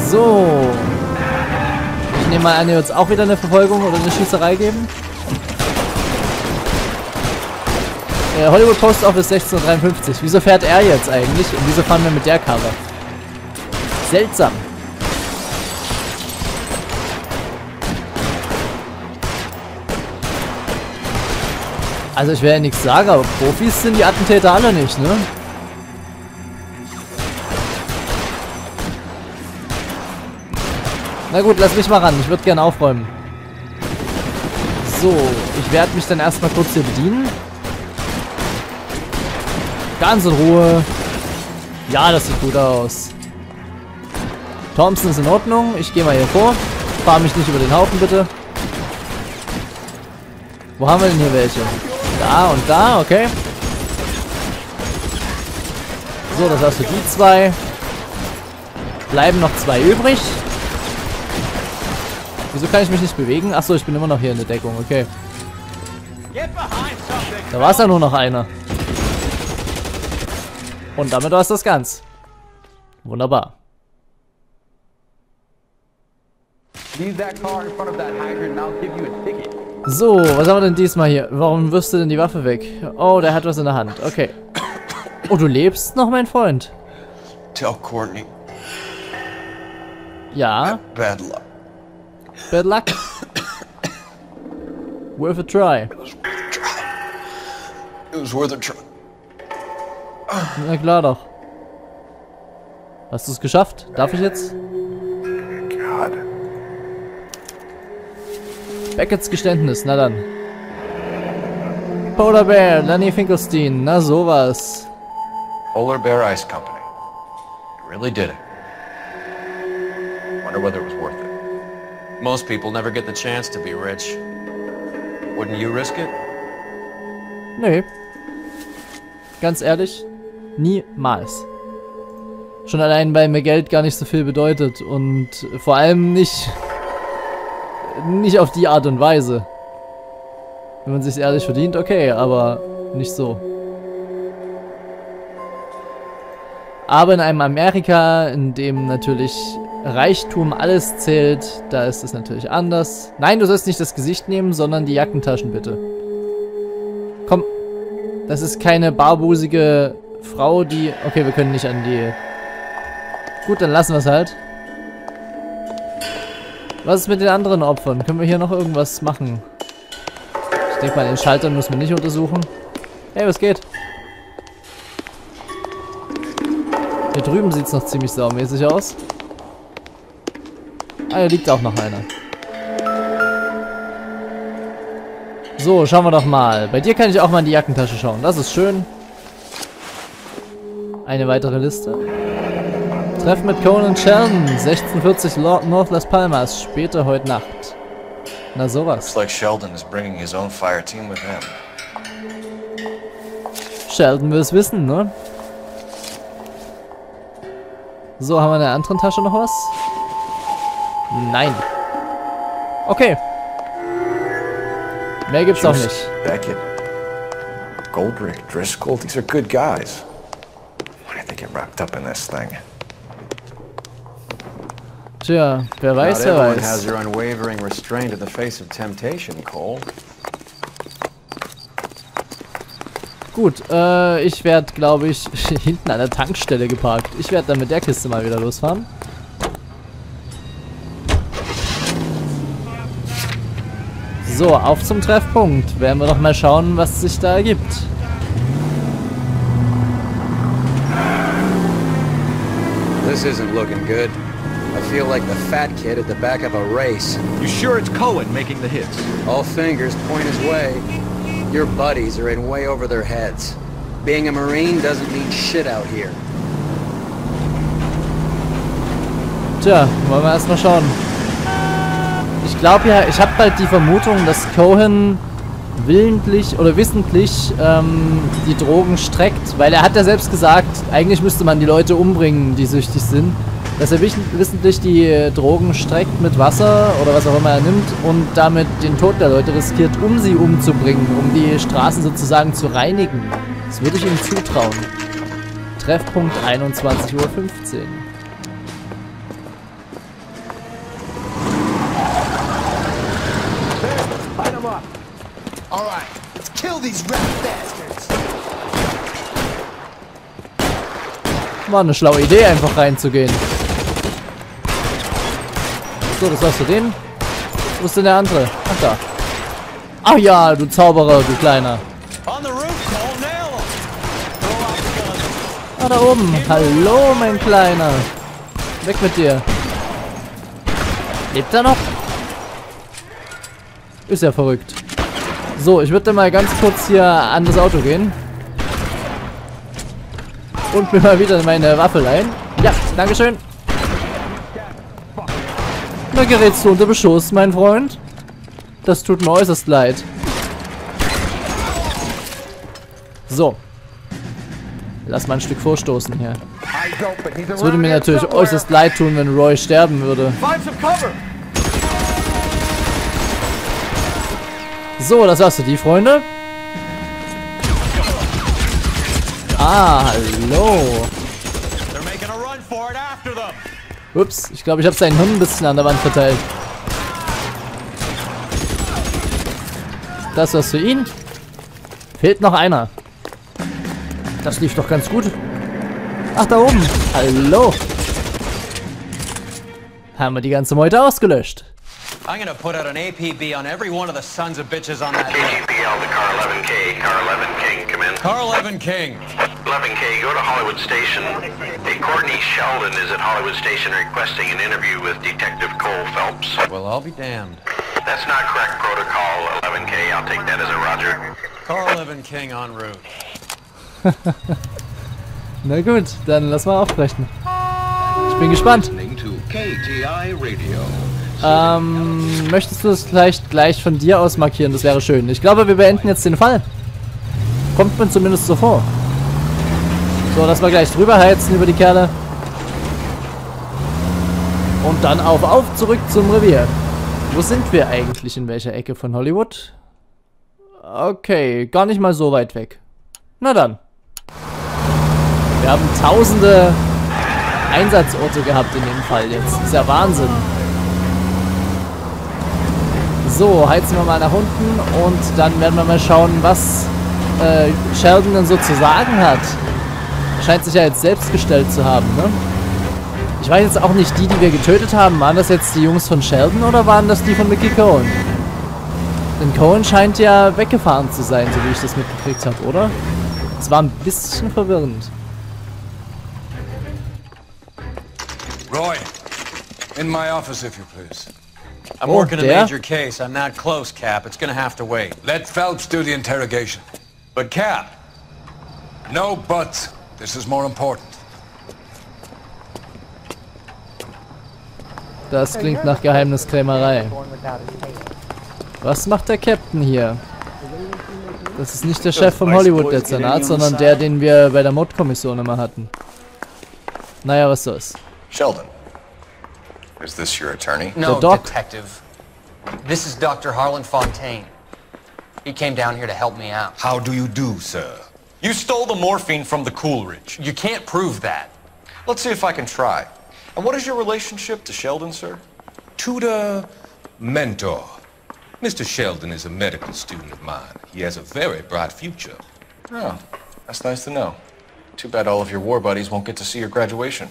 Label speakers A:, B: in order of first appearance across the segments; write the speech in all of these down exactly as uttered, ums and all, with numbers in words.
A: So. Ich nehme mal an, hier wird es auch wieder eine Verfolgung oder eine Schießerei geben. Äh, Hollywood Post Office sechzehn Uhr dreiundfünfzig. Wieso fährt er jetzt eigentlich? Und wieso fahren wir mit der Karre? Seltsam. Also ich will ja nichts sagen, aber Profis sind die Attentäter alle nicht, ne? Na gut, lass mich mal ran. Ich würde gerne aufräumen. So, ich werde mich dann erstmal kurz hier bedienen. Ganz in Ruhe. Ja, das sieht gut aus. Thompson ist in Ordnung. Ich gehe mal hier vor. Fahr mich nicht über den Haufen, bitte. Wo haben wir denn hier welche? Da und da, okay. So, das hast du die zwei. Bleiben noch zwei übrig. Wieso kann ich mich nicht bewegen? Achso, ich bin immer noch hier in der Deckung, okay. Da war es ja nur noch einer. Und damit war es das ganz. Wunderbar. So, was haben wir denn diesmal hier? Warum wirfst du denn die Waffe weg? Oh, der hat was in der Hand. Okay. Oh, du lebst noch, mein Freund?
B: Tell Courtney.
A: Ja.
B: Bad luck.
A: Bad luck. Worth a try.
B: It was worth a try. It was worth a try.
A: Na klar doch. Hast du es geschafft? Darf ich jetzt?
B: God.
A: Beckett's Geständnis, na dann. Polar Bear, Lenny Finkelstein, na sowas.
B: Polar Bear Ice Company. You really did it. Wonder whether it was worth it. Most people never get the chance to be rich. Wouldn't you risk it?
A: Nee. Ganz ehrlich, niemals. Schon allein, weil mir Geld gar nicht so viel bedeutet und vor allem nicht nicht auf die Art und Weise. Wenn man sich's ehrlich verdient, okay, aber nicht so. Aber in einem Amerika, in dem natürlich Reichtum alles zählt, da ist es natürlich anders. Nein, du sollst nicht das Gesicht nehmen, sondern die Jackentaschen bitte. Komm, das ist keine barbusige Frau, die... Okay, wir können nicht an die... Gut, dann lassen wir es halt. Was ist mit den anderen Opfern? Können wir hier noch irgendwas machen? Ich denke mal, den Schalter müssen wir nicht untersuchen. Hey, was geht? Hier drüben sieht es noch ziemlich saumäßig aus. Ah, hier liegt auch noch einer. So, schauen wir doch mal. Bei dir kann ich auch mal in die Jackentasche schauen. Das ist schön. Eine weitere Liste. Treffen mit Conan Sheldon, sechzehn vierzig North Las Palmas, später heute Nacht. Na sowas.
B: Looks like Sheldon is bringing his own fire team with him.
A: Sheldon will es wissen, ne? So, haben wir in der anderen Tasche noch was? Nein. Okay. Mehr gibt's auch nicht.
C: Beckett, Goldrick, Driscoll, these are good guys. Why did they get wrapped up in this thing?
A: Tja, wer weiß,
D: Not
A: wer
D: everyone
A: weiß.
D: has your unwavering restraint in the face of temptation, Cole.
A: Gut, äh, ich werde, glaube ich, hinten an der Tankstelle geparkt. Ich werde dann mit der Kiste mal wieder losfahren. So, auf zum Treffpunkt. Werden wir doch mal schauen, was sich da ergibt.
D: This isn't looking good. I feel like the fat kid at the back of a race.
E: You sure it's Cohen making the hits?
D: All fingers point his way. Your buddies are in way over their heads. Being a Marine doesn't mean shit out here.
A: Tja, wollen wir erstmal schauen. Ich glaube ja, ich habe bald die Vermutung, dass Cohen willentlich oder wissentlich ähm, die Drogen streckt, weil er hat ja selbst gesagt, eigentlich müsste man die Leute umbringen, die süchtig sind, dass er wissentlich die Drogen streckt mit Wasser oder was auch immer er nimmt und damit den Tod der Leute riskiert, um sie umzubringen, um die Straßen sozusagen zu reinigen. Das würde ich ihm zutrauen. Treffpunkt einundzwanzig Uhr fünfzehn.
F: All right, let's kill these rat bastards.
A: War eine schlaue Idee, einfach reinzugehen. So, das war's für den. Wo ist denn der andere? Ach, da. Ach ja, du Zauberer, du Kleiner.
B: On the roof, Cole, nail him.
A: Ah, da oben. Hallo, mein Kleiner. Weg mit dir. Lebt er noch? Ist ja verrückt. So, ich würde mal ganz kurz hier an das Auto gehen. Und mir mal wieder meine Waffe leihen. Ja, dankeschön. Da gerätst du unter Beschuss, mein Freund. Das tut mir äußerst leid. So. Lass mal ein Stück vorstoßen hier. Es würde mir natürlich äußerst leid tun, wenn Roy sterben würde. So, das war's für die, Freunde. Ah, hallo. Ups, ich glaube, ich habe seinen Hirn ein bisschen an der Wand verteilt. Das war's für ihn. Fehlt noch einer. Das lief doch ganz gut. Ach, da oben. Hallo. Haben wir die ganze Meute ausgelöscht.
B: I'm gonna put out an A P B on every one of the sons of bitches on that
G: A P B L to car eleven K. Car eleven King, come in.
B: Car eleven King.
G: eleven K, go to Hollywood Station. Hey, Courtney Sheldon is at Hollywood Station requesting an interview with Detective Cole Phelps.
B: Well, I'll be damned.
G: That's not correct protocol, eleven K. I'll take that as a roger.
B: Car eleven King en route.
A: Na gut, dann lass mal aufbrechen. Ich bin gespannt. Ähm, möchtest du es vielleicht gleich von dir aus markieren? Das wäre schön. Ich glaube, wir beenden jetzt den Fall. Kommt mir zumindest so vor. So, lass mal gleich drüber heizen über die Kerle. Und dann auf, auf, zurück zum Revier. Wo sind wir eigentlich? In welcher Ecke von Hollywood? Okay, gar nicht mal so weit weg. Na dann. Wir haben tausende Einsatzorte gehabt in dem Fall jetzt. Das ist ja Wahnsinn. So, heizen wir mal nach unten und dann werden wir mal schauen, was äh, Sheldon denn so zu sagen hat. Er scheint sich ja jetzt selbst gestellt zu haben, ne? Ich weiß jetzt auch nicht, die, die wir getötet haben, waren das jetzt die Jungs von Sheldon oder waren das die von Mickey Cohen? Denn Cohen scheint ja weggefahren zu sein, so wie ich das mitgekriegt habe, oder? Das war ein bisschen verwirrend.
C: Roy, in my office, if you please.
B: I'm
A: Oh,
B: working a
A: der?
B: major case. I'm not close, Cap. It's gonna have to wait.
C: Let Phelps do the interrogation.
B: But Cap,
C: No buts. This is more important.
A: Das klingt nach Geheimniskrämerei. Was macht der Captain hier? Das ist nicht der Chef vom Hollywood-Dezernat, sondern der, den wir bei der Mordkommission immer hatten. Naja, was soll's.
C: Sheldon, is this your attorney?
D: No,
A: The doc.
D: detective. This is Doctor Harlan Fontaine. He came down here to help me out.
E: How do you do, sir? You stole the morphine from the Coolidge.
D: You can't prove that.
E: Let's see if I can try. And what is your relationship to Sheldon, sir?
H: Tutor, mentor. Mister Sheldon is a medical student of mine. He has a very bright future.
C: Oh, that's nice to know. Too bad all of your war buddies won't get to see your graduation.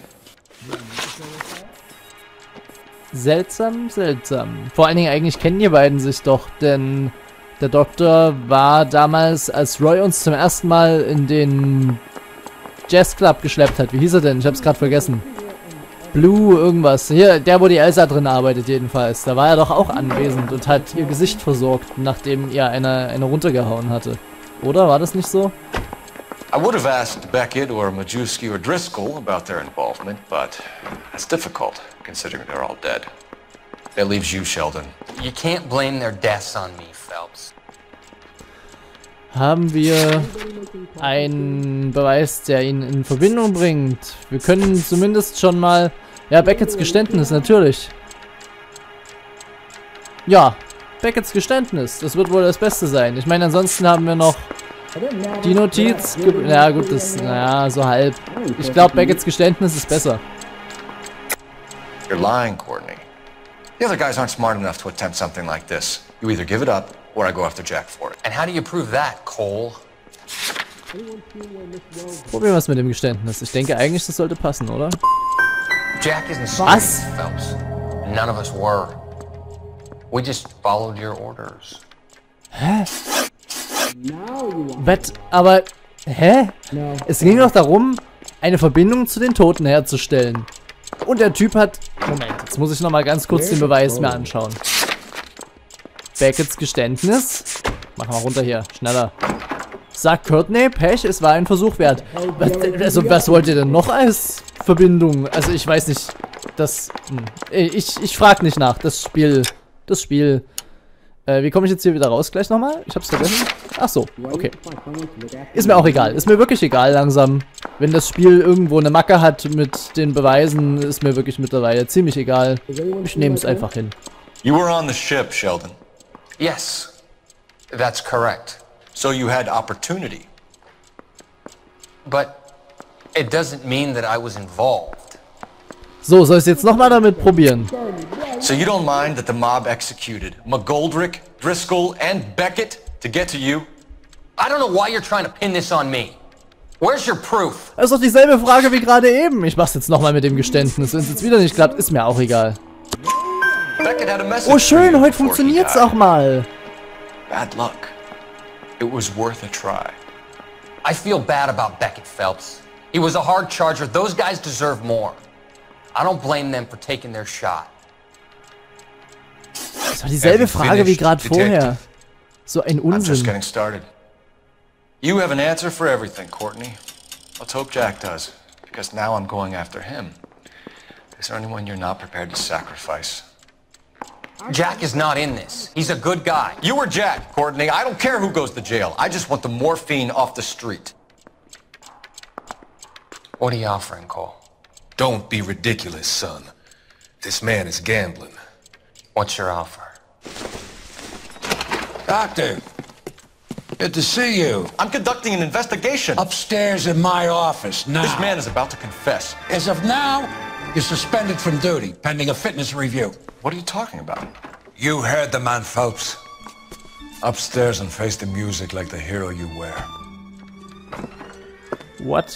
A: Seltsam, seltsam. Vor allen Dingen, eigentlich kennen die beiden sich doch, denn der Doktor war damals, als Roy uns zum ersten Mal in den Jazzclub geschleppt hat. Wie hieß er denn? Ich hab's gerade vergessen. Blue irgendwas. Hier, der, wo die Elsa drin arbeitet jedenfalls. Da war er doch auch anwesend und hat ihr Gesicht versorgt, nachdem ihr eine, eine runtergehauen hatte. Oder? War das nicht so?
C: I would have asked Beckett or Majewski or Driscoll about their involvement, but that's difficult, considering they're all dead. That leaves you, Sheldon.
D: You can't blame their deaths on me, Phelps.
A: Haben wir einen Beweis, der ihn in Verbindung bringt? Wir können zumindest schon mal... Ja, Becketts Geständnis, natürlich. Ja, Becketts Geständnis. Das wird wohl das Beste sein. Ich meine, ansonsten haben wir noch die Notiz. Ja gut, das... Naja, so halb. Ich glaube, Becketts Geständnis ist besser.
C: You're lying, Courtney. The other guys aren't smart enough to attempt something like this. You either give it up, or I go after Jack for it.
D: And how do you prove that, Cole?
A: Probieren wir es mit dem Geständnis. Ich denke eigentlich, das sollte passen, oder?
D: Jack isn't
A: Was?
D: stupid, Phelps. None of us were. We just followed your orders.
A: Hä? Was? Aber... Hä? Es ging doch darum, eine Verbindung zu den Toten herzustellen. Und der Typ hat... Moment, jetzt muss ich nochmal ganz kurz den Beweis mir anschauen. Becketts Geständnis. Mach mal runter hier, schneller. Sagt Courtney, Pech, es war ein Versuch wert. Was, also, was wollt ihr denn noch als Verbindung? Also, ich weiß nicht. Das... Hm. Ich, ich frag nicht nach. Das Spiel... Das Spiel... Äh, wie komme ich jetzt hier wieder raus gleich nochmal? Ich hab's vergessen. Ach so, okay. Ist mir auch egal. Ist mir wirklich egal langsam. Wenn das Spiel irgendwo eine Macke hat mit den Beweisen, ist mir wirklich mittlerweile ziemlich egal. Ich nehme es einfach hin.
C: You were on the ship, Sheldon.
D: Yes, that's correct.
C: So you had opportunity.
D: But it doesn't mean that I was involved.
A: So, soll ich es jetzt nochmal damit probieren?
C: So you don't mind that the mob executed McGoldrick, Driscoll, and Beckett to get to you?
D: I don't know why you're trying to pin this on me. Where's your proof?
A: Das ist doch dieselbe Frage wie gerade eben. Ich mach's jetzt nochmal mit dem Geständnis. Wenn es jetzt wieder nicht klappt, ist mir auch egal.
C: Beckett had a message
A: Oh schön,
C: for you
A: heute
C: before he
A: funktioniert's
C: died.
A: auch mal.
C: Bad luck. It was worth a try.
D: I feel bad about Beckett, Phelps. He was a hard charger. Those guys deserve more. I don't blame them for taking their shot.
A: Das war dieselbe Frage wie gerade vorher. So ein
C: I'm just
A: Unsinn.
C: getting started. You have an answer for everything, Courtney. Let's hope Jack does, because now I'm going after him. Is there anyone you're not prepared to sacrifice?
D: Jack is not in this. He's a good guy.
C: You or Jack, Courtney. I don't care who goes to jail. I just want the morphine off the street.
D: What are you offering, Cole?
H: Don't be ridiculous, son. This man is gambling.
D: What's your offer?
F: Doctor, good to see you.
C: I'm conducting an investigation.
F: Upstairs in my office now.
C: This man is about to confess.
F: As of now, you're suspended from duty, pending a fitness review.
C: What are you talking about?
F: You heard the man, Phelps. Upstairs and face the music like the hero you were.
A: What?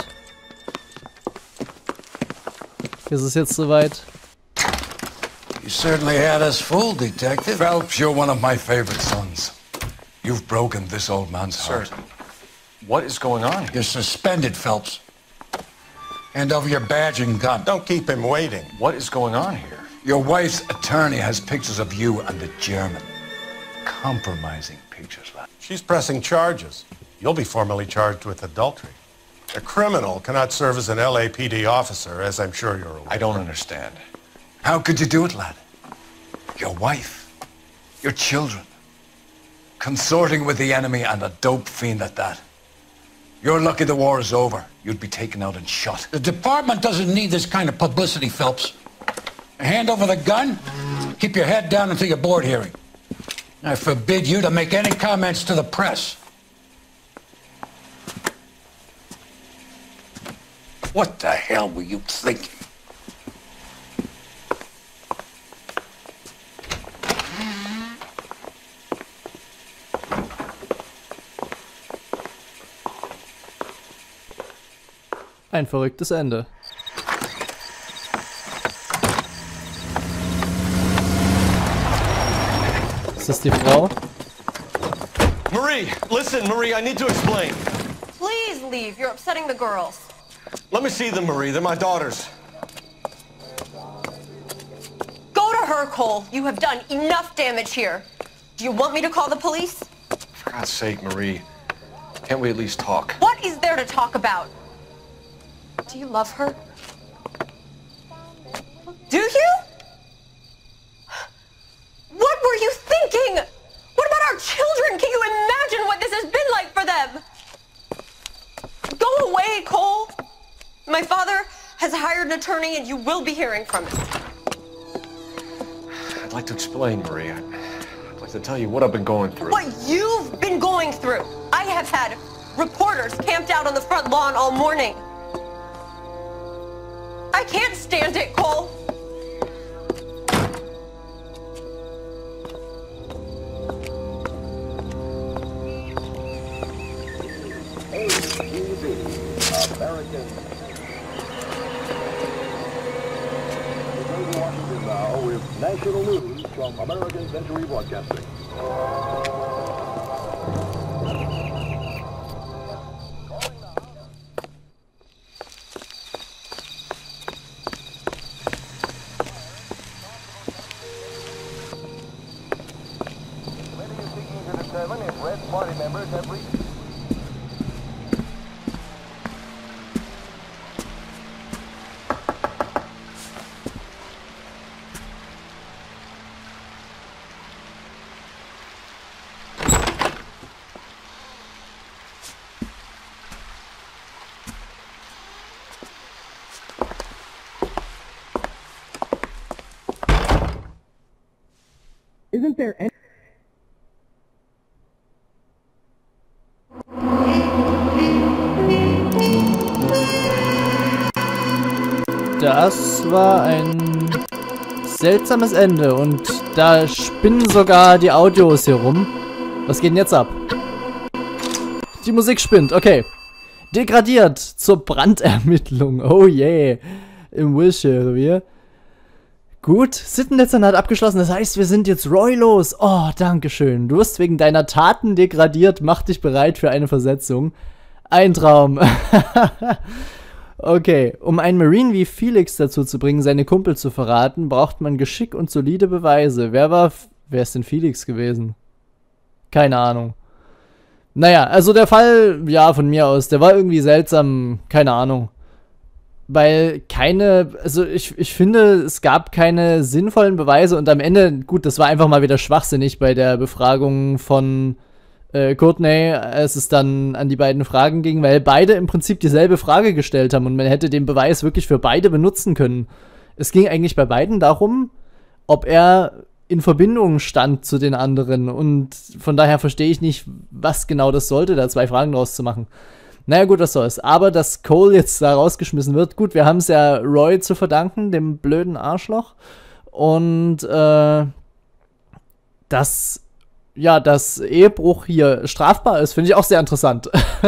A: Ist es jetzt soweit?
F: You certainly had us fooled, Detective. Phelps, you're one of my favorite sons. You've broken this old man's heart.
C: Sir, what is going on here?
F: You're suspended, Phelps. Hand over your badge and gun.
E: Don't keep him waiting.
C: What is going on here?
F: Your wife's attorney has pictures of you and the German. Compromising pictures, lad.
E: She's pressing charges. You'll be formally charged with adultery. A criminal cannot serve as an L A P D officer, as I'm sure you're aware.
C: I don't understand.
F: How could you do it, lad? Your wife, your children, consorting with the enemy and a dope fiend at that. You're lucky the war is over. You'd be taken out and shot.
I: The department doesn't need this kind of publicity, Phelps. Hand over the gun, keep your head down until your board hearing. I forbid you to make any comments to the press.
F: What the hell were you thinking?
A: Ein verrücktes Ende. Ist das die Frau?
C: Marie, listen, Marie, I need to explain.
J: Please leave. You're upsetting the girls.
C: Let me see them, Marie. They're my daughters.
J: Go to her, Cole. You have done enough damage here. Do you want me to call the police?
C: For God's sake, Marie. Can't we at least talk?
J: What is there to talk about? Do you love her? Do you? What were you thinking? What about our children? Can you imagine what this has been like for them? Go away, Cole. My father has hired an attorney and you will be hearing from him.
C: I'd like to explain, Marie. I'd like to tell you what I've been going through.
J: What you've been going through. I have had reporters camped out on the front lawn all morning. I can't stand it, Cole.
K: National news from American Century Broadcasting. If Red Party members have reached... Isn't there any...
A: Das war ein seltsames Ende und da spinnen sogar die Audios hier rum. Was geht denn jetzt ab? Die Musik spinnt, okay. Degradiert zur Brandermittlung, oh yeah. Im Wilshire-Revier. Gut, Sittendezernat abgeschlossen, das heißt, wir sind jetzt Roy los. Oh, dankeschön. Du wirst wegen deiner Taten degradiert, mach dich bereit für eine Versetzung. Ein Traum. Okay, um einen Marine wie Felix dazu zu bringen, seine Kumpel zu verraten, braucht man Geschick und solide Beweise. Wer war... F Wer ist denn Felix gewesen? Keine Ahnung. Naja, also der Fall, ja, von mir aus, der war irgendwie seltsam, keine Ahnung. Weil keine, also ich, ich finde, es gab keine sinnvollen Beweise und am Ende, gut, das war einfach mal wieder schwachsinnig bei der Befragung von äh, Courtney, als es dann an die beiden Fragen ging, weil beide im Prinzip dieselbe Frage gestellt haben und man hätte den Beweis wirklich für beide benutzen können. Es ging eigentlich bei beiden darum, ob er in Verbindung stand zu den anderen und von daher verstehe ich nicht, was genau das sollte, da zwei Fragen draus zu machen. Naja gut, was soll's. Aber dass Cole jetzt da rausgeschmissen wird, gut, wir haben es ja Roy zu verdanken, dem blöden Arschloch. Und äh, dass, ja, dass Ehebruch hier strafbar ist, finde ich auch sehr interessant.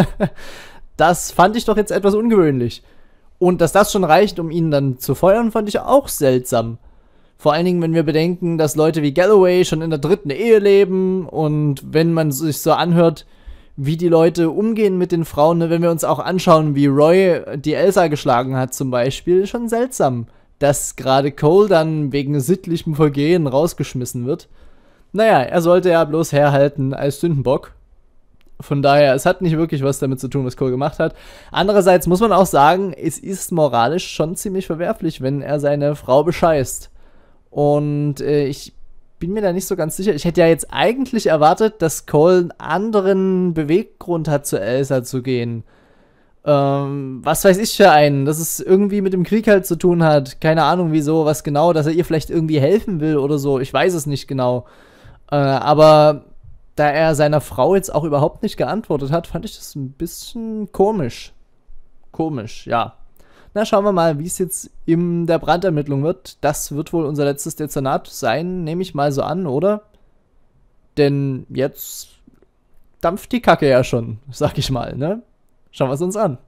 A: Das fand ich doch jetzt etwas ungewöhnlich. Und dass das schon reicht, um ihn dann zu feuern, fand ich auch seltsam. Vor allen Dingen, wenn wir bedenken, dass Leute wie Galloway schon in der dritten Ehe leben und wenn man sich so anhört, wie die Leute umgehen mit den Frauen, ne? Wenn wir uns auch anschauen, wie Roy die Elsa geschlagen hat zum Beispiel, schon seltsam, dass gerade Cole dann wegen sittlichem Vergehen rausgeschmissen wird. Naja, er sollte ja bloß herhalten als Sündenbock. Von daher, es hat nicht wirklich was damit zu tun, was Cole gemacht hat. Andererseits muss man auch sagen, es ist moralisch schon ziemlich verwerflich, wenn er seine Frau bescheißt. Und äh, ich bin mir da nicht so ganz sicher. Ich hätte ja jetzt eigentlich erwartet, dass Cole einen anderen Beweggrund hat, zu Elsa zu gehen. Ähm, was weiß ich für einen, dass es irgendwie mit dem Krieg halt zu tun hat. Keine Ahnung wieso, was genau, dass er ihr vielleicht irgendwie helfen will oder so. Ich weiß es nicht genau. Äh, aber da er seiner Frau jetzt auch überhaupt nicht geantwortet hat, fand ich das ein bisschen komisch. Komisch, ja. Na, schauen wir mal, wie es jetzt in der Brandermittlung wird. Das wird wohl unser letztes Dezernat sein, nehme ich mal so an, oder? Denn jetzt dampft die Kacke ja schon, sag ich mal, ne? Schauen wir es uns an.